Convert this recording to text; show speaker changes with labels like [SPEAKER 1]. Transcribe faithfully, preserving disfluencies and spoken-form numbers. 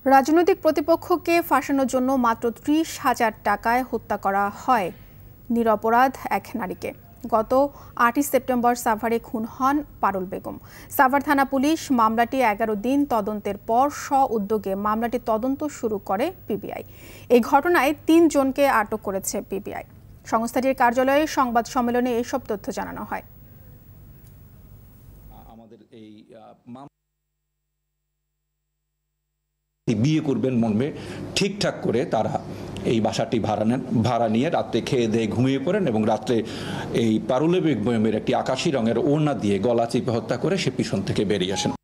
[SPEAKER 1] রাজনৈতিক প্রতিপক্ষকে ফাঁসানোর জন্য মাত্র ত্রিশ হাজার টাকায় হত্যা করা হয় নিরপরাধ এক নারীকে। গত আটই সেপ্টেম্বর সাভারে খুন হন পারুল বেগম। সাভার থানা পুলিশ মামলাটি এগারো দিন তদন্তের পর স্ব-উদ্যোগে মামলাটি তদন্ত শুরু করে পিবিআই। এই ঘটনায় তিন জনকে আটক করেছে পিবিআই। সংস্থাটির কার্যালয়ে সংবাদ সম্মেলনে এসব তথ্য জানানো হয়।
[SPEAKER 2] আমাদের এই বিয়ে করবেন মর্মে ঠিকঠাক করে তারা এই বাসাটি ভাড়া নেন। ভাড়া নিয়ে রাত্রে খেয়ে দিয়ে ঘুমিয়ে পড়েন এবং রাত্রে এই পারুল বেগমের একটি আকাশি রঙের ওড়না দিয়ে গলা চিপে হত্যা করে সে পিছন থেকে বেরিয়ে আসেন।